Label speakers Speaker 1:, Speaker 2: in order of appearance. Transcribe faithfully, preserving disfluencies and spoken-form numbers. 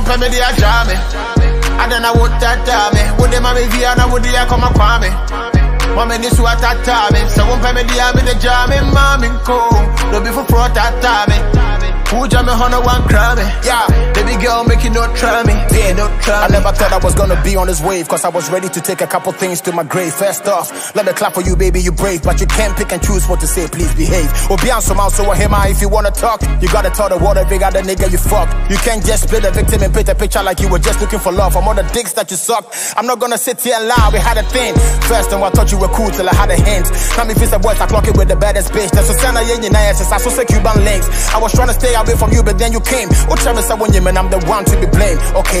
Speaker 1: pay me the ajame. And then I would that me. Would the mommy via and would the come a kwame. Mama this what that me. So won't pay me the army the jamming, mommy cool. No be for fraud that me. Who jam me on one crime? Yeah, baby girl make you not try me. Yeah, not try
Speaker 2: I never thought I was gonna be on this wave, cause I was ready to take a couple things to my grave. First off, let me clap for you, baby, you brave. But you can't pick and choose what to say, please behave. Or be on some out, so him if you wanna talk. You gotta tell the world every other nigga you fuck. You can't just split the victim and paint a picture like you were just looking for love from all the dicks that you sucked. I'm not gonna sit here and lie, we had a thing. First time I thought you were cool till I had a hint. Now me face the boys, I clock it with the baddest bitch. That's a sign of yin I so say Cuban links. I was trying to stay away from you, but then you came. Oh, tell me, when you man, I'm the one to be blamed. Okay.